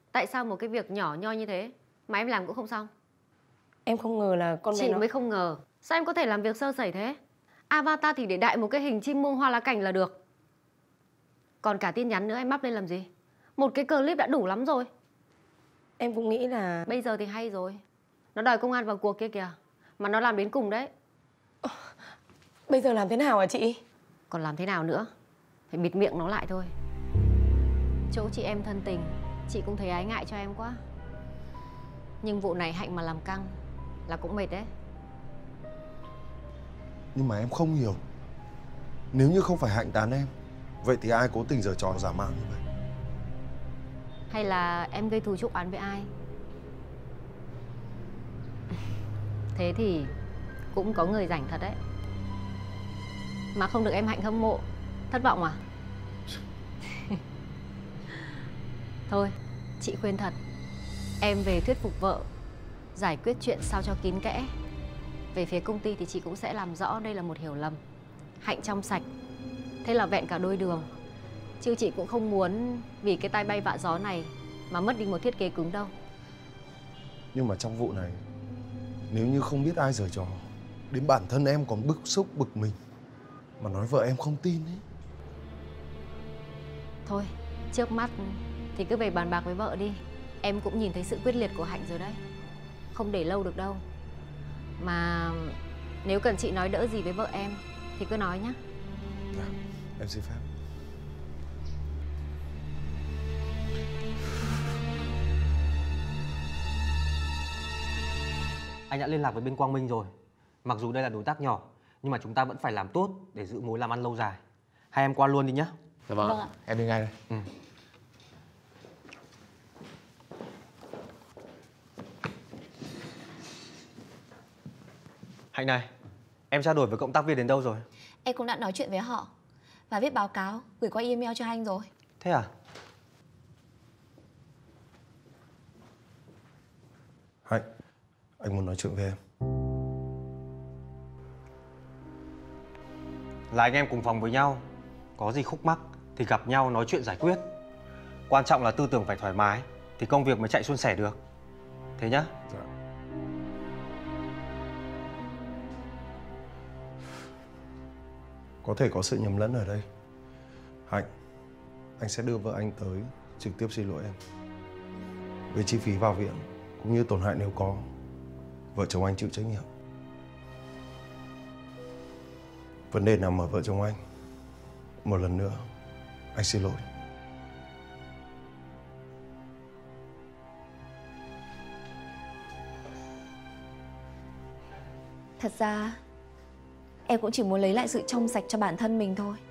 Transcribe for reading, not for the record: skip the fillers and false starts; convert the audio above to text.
Tại sao một cái việc nhỏ nhoi như thế mà em làm cũng không xong? Em không ngờ là con bé Chị nó... mới không ngờ. Sao em có thể làm việc sơ sẩy thế? Avatar thì để đại một cái hình chim muông hoa lá cảnh là được. Còn cả tin nhắn nữa em up lên làm gì? Một cái clip đã đủ lắm rồi. Em cũng nghĩ là... Bây giờ thì hay rồi. Nó đòi công an vào cuộc kia kìa. Mà nó làm đến cùng đấy. Bây giờ làm thế nào hả chị? Còn làm thế nào nữa? Phải bịt miệng nó lại thôi. Chỗ chị em thân tình, chị cũng thấy ái ngại cho em quá. Nhưng vụ này Hạnh mà làm căng là cũng mệt đấy. Nhưng mà em không hiểu. Nếu như không phải Hạnh tán em, vậy thì ai cố tình giở trò giả mạo như vậy? Hay là em gây thù chuốc oán với ai? Thế thì cũng có người rảnh thật đấy. Mà không được em Hạnh hâm mộ. Thất vọng à? Thôi, chị khuyên thật. Em về thuyết phục vợ, giải quyết chuyện sao cho kín kẽ. Về phía công ty thì chị cũng sẽ làm rõ đây là một hiểu lầm. Hạnh trong sạch, thế là vẹn cả đôi đường. Chứ chị cũng không muốn vì cái tai bay vạ gió này mà mất đi một thiết kế cứng đâu. Nhưng mà trong vụ này, nếu như không biết ai giở trò, đến bản thân em còn bức xúc bực mình mà nói vợ em không tin ấy. Thôi, trước mắt thì cứ về bàn bạc với vợ đi. Em cũng nhìn thấy sự quyết liệt của Hạnh rồi đấy. Không để lâu được đâu. Mà nếu cần chị nói đỡ gì với vợ em thì cứ nói nhé. Dạ, em xin phép. Anh đã liên lạc với bên Quang Minh rồi. Mặc dù đây là đối tác nhỏ, nhưng mà chúng ta vẫn phải làm tốt để giữ mối làm ăn lâu dài. Hai em qua luôn đi nhé. Dạ vâng ạ. Em đi ngay đây. Hạnh này, em trao đổi với cộng tác viên đến đâu rồi? Em cũng đã nói chuyện với họ và viết báo cáo gửi qua email cho anh rồi. Thế à? Hạnh, anh muốn nói chuyện với em. Là anh em cùng phòng với nhau. Có gì khúc mắc thì gặp nhau nói chuyện giải quyết. Quan trọng là tư tưởng phải thoải mái thì công việc mới chạy suôn sẻ được. Thế nhá? Dạ. Có thể có sự nhầm lẫn ở đây. Hạnh, anh sẽ đưa vợ anh tới trực tiếp xin lỗi em. Về chi phí vào viện cũng như tổn hại nếu có, vợ chồng anh chịu trách nhiệm. Vấn đề nằm ở vợ chồng anh. Một lần nữa, anh xin lỗi. Thật ra em cũng chỉ muốn lấy lại sự trong sạch cho bản thân mình thôi.